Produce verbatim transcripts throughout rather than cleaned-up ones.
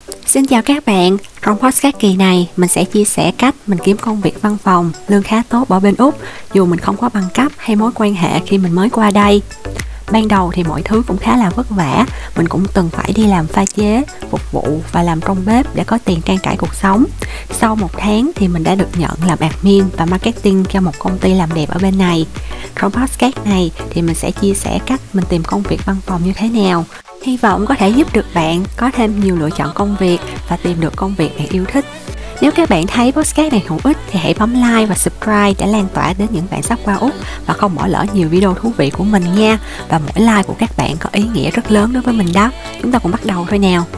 Xin chào các bạn, trong podcast kỳ này mình sẽ chia sẻ cách mình kiếm công việc văn phòng lương khá tốt ở bên Úc dù mình không có bằng cấp hay mối quan hệ khi mình mới qua đây. Ban đầu thì mọi thứ cũng khá là vất vả, mình cũng từng phải đi làm pha chế, phục vụ và làm trong bếp để có tiền trang trải cuộc sống. Sau một tháng thì mình đã được nhận làm admin và marketing cho một công ty làm đẹp ở bên này. Trong podcast này thì mình sẽ chia sẻ cách mình tìm công việc văn phòng như thế nào. Hy vọng có thể giúp được bạn có thêm nhiều lựa chọn công việc và tìm được công việc bạn yêu thích. Nếu các bạn thấy podcast này hữu ích thì hãy bấm like và subscribe để lan tỏa đến những bạn sắp qua Úc và không bỏ lỡ nhiều video thú vị của mình nha. Và mỗi like của các bạn có ý nghĩa rất lớn đối với mình đó. Chúng ta cùng bắt đầu thôi nào.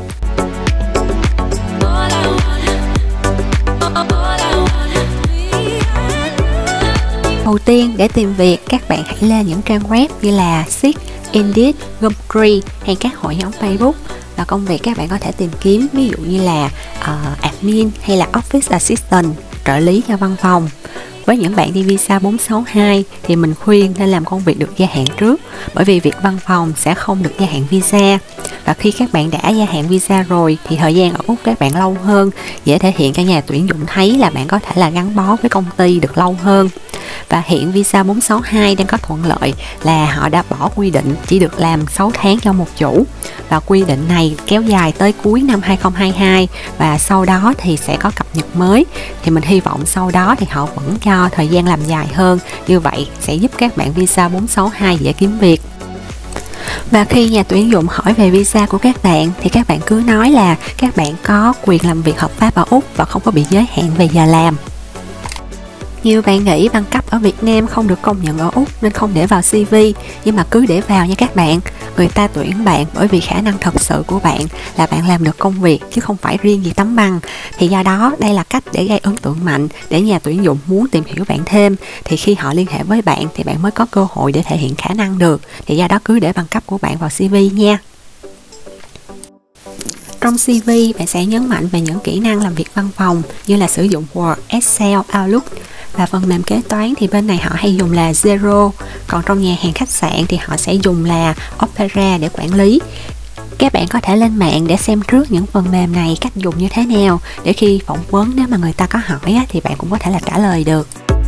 Đầu tiên, để tìm việc, các bạn hãy lên những trang web như là Seek, Indeed, Gumtree hay các hội nhóm Facebook. Và công việc các bạn có thể tìm kiếm ví dụ như là uh, admin hay là office assistant, trợ lý cho văn phòng. Với những bạn đi visa bốn sáu hai thì mình khuyên nên làm công việc được gia hạn trước, bởi vì việc văn phòng sẽ không được gia hạn visa. Và khi các bạn đã gia hạn visa rồi thì thời gian ở Úc các bạn lâu hơn, dễ thể hiện cho nhà tuyển dụng thấy là bạn có thể là gắn bó với công ty được lâu hơn. Và hiện visa bốn sáu hai đang có thuận lợi là họ đã bỏ quy định chỉ được làm sáu tháng cho một chủ. Và quy định này kéo dài tới cuối năm hai không hai hai và sau đó thì sẽ có cập nhật mới. Thì mình hy vọng sau đó thì họ vẫn cho thời gian làm dài hơn. Như vậy sẽ giúp các bạn visa bốn sáu hai dễ kiếm việc. Và khi nhà tuyển dụng hỏi về visa của các bạn thì các bạn cứ nói là các bạn có quyền làm việc hợp pháp ở Úc và không có bị giới hạn về giờ làm. Nhiều bạn nghĩ bằng cấp ở Việt Nam không được công nhận ở Úc nên không để vào xê vê, nhưng mà cứ để vào nha các bạn. Người ta tuyển bạn bởi vì khả năng thật sự của bạn là bạn làm được công việc chứ không phải riêng gì tấm bằng. Thì do đó đây là cách để gây ấn tượng mạnh để nhà tuyển dụng muốn tìm hiểu bạn thêm. Thì khi họ liên hệ với bạn thì bạn mới có cơ hội để thể hiện khả năng được. Thì do đó cứ để bằng cấp của bạn vào xê vê nha. Trong xê vê bạn sẽ nhấn mạnh về những kỹ năng làm việc văn phòng như là sử dụng Word, Excel, Outlook. Và phần mềm kế toán thì bên này họ hay dùng là Xero. Còn trong nhà hàng khách sạn thì họ sẽ dùng là Opera để quản lý. Các bạn có thể lên mạng để xem trước những phần mềm này cách dùng như thế nào, để khi phỏng vấn nếu mà người ta có hỏi á, thì bạn cũng có thể là trả lời được.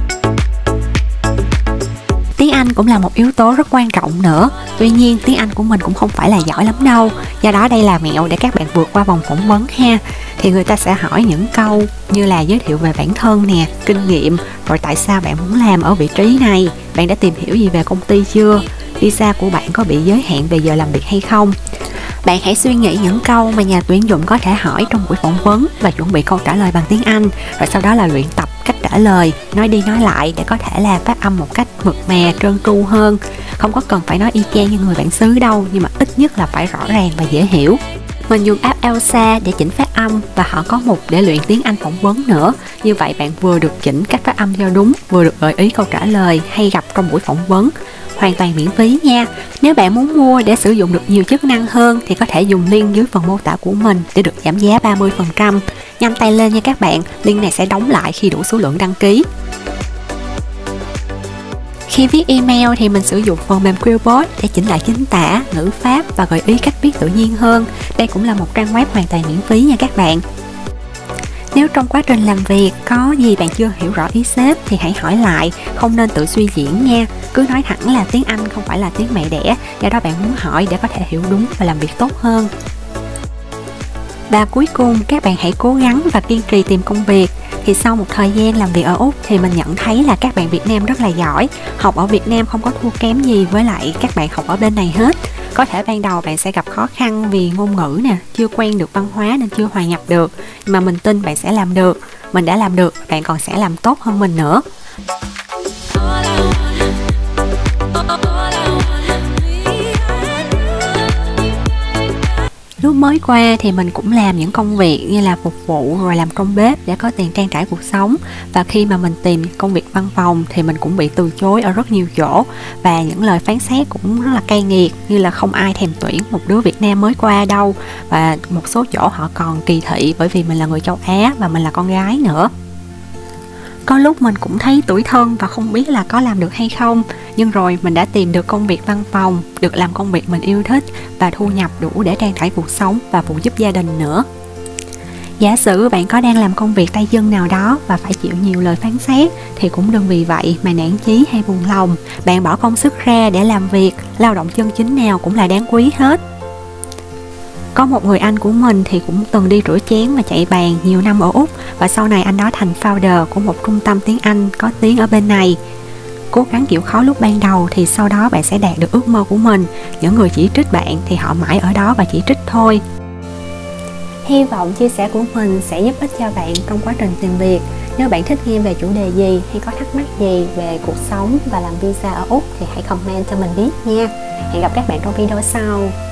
Tiếng Anh cũng là một yếu tố rất quan trọng nữa. Tuy nhiên tiếng Anh của mình cũng không phải là giỏi lắm đâu. Do đó đây là mẹo để các bạn vượt qua vòng phỏng vấn ha. Thì người ta sẽ hỏi những câu như là giới thiệu về bản thân nè, kinh nghiệm, rồi tại sao bạn muốn làm ở vị trí này, bạn đã tìm hiểu gì về công ty chưa, visa của bạn có bị giới hạn về giờ làm việc hay không. Bạn hãy suy nghĩ những câu mà nhà tuyển dụng có thể hỏi trong buổi phỏng vấn và chuẩn bị câu trả lời bằng tiếng Anh, rồi sau đó là luyện tập cách trả lời, nói đi nói lại để có thể là phát âm một cách mượt mà, trơn tru hơn. Không có cần phải nói y chang như người bản xứ đâu, nhưng mà ít nhất là phải rõ ràng và dễ hiểu. Mình dùng app Elsa để chỉnh phát âm và họ có mục để luyện tiếng Anh phỏng vấn nữa. Như vậy bạn vừa được chỉnh cách phát âm cho đúng, vừa được gợi ý câu trả lời hay gặp trong buổi phỏng vấn. Hoàn toàn miễn phí nha. Nếu bạn muốn mua để sử dụng được nhiều chức năng hơn thì có thể dùng link dưới phần mô tả của mình để được giảm giá ba mươi phần trăm. Nhanh tay lên nha các bạn, link này sẽ đóng lại khi đủ số lượng đăng ký. Khi viết email thì mình sử dụng phần mềm Quillbot để chỉnh lại chính tả, ngữ pháp và gợi ý cách viết tự nhiên hơn. Đây cũng là một trang web hoàn toàn miễn phí nha các bạn. Nếu trong quá trình làm việc có gì bạn chưa hiểu rõ ý sếp thì hãy hỏi lại, không nên tự suy diễn nha. Cứ nói thẳng là tiếng Anh không phải là tiếng mẹ đẻ, do đó bạn muốn hỏi để có thể hiểu đúng và làm việc tốt hơn. Và cuối cùng, các bạn hãy cố gắng và kiên trì tìm công việc. Thì sau một thời gian làm việc ở Úc thì mình nhận thấy là các bạn Việt Nam rất là giỏi. Học ở Việt Nam không có thua kém gì với lại các bạn học ở bên này hết. Có thể ban đầu bạn sẽ gặp khó khăn vì ngôn ngữ nè, chưa quen được văn hóa nên chưa hòa nhập được. Nhưng mà mình tin bạn sẽ làm được. Mình đã làm được, bạn còn sẽ làm tốt hơn mình nữa. Lúc mới qua thì mình cũng làm những công việc như là phục vụ rồi làm trong bếp để có tiền trang trải cuộc sống. Và khi mà mình tìm công việc văn phòng thì mình cũng bị từ chối ở rất nhiều chỗ. Và những lời phán xét cũng rất là cay nghiệt, như là không ai thèm tuyển một đứa Việt Nam mới qua đâu. Và một số chỗ họ còn kỳ thị bởi vì mình là người châu Á và mình là con gái nữa. Có lúc mình cũng thấy tủi thân và không biết là có làm được hay không. Nhưng rồi mình đã tìm được công việc văn phòng, được làm công việc mình yêu thích và thu nhập đủ để trang trải cuộc sống và phụ giúp gia đình nữa. Giả sử bạn có đang làm công việc tay chân nào đó và phải chịu nhiều lời phán xét thì cũng đừng vì vậy mà nản chí hay buồn lòng. Bạn bỏ công sức ra để làm việc, lao động chân chính nào cũng là đáng quý hết. Có một người anh của mình thì cũng từng đi rửa chén và chạy bàn nhiều năm ở Úc, và sau này anh đó thành founder của một trung tâm tiếng Anh có tiếng ở bên này. Cố gắng chịu khó lúc ban đầu thì sau đó bạn sẽ đạt được ước mơ của mình. Những người chỉ trích bạn thì họ mãi ở đó và chỉ trích thôi. Hy vọng chia sẻ của mình sẽ giúp ích cho bạn trong quá trình tìm việc. Nếu bạn thích nghe về chủ đề gì hay có thắc mắc gì về cuộc sống và làm visa ở Úc thì hãy comment cho mình biết nha. Hẹn gặp các bạn trong video sau.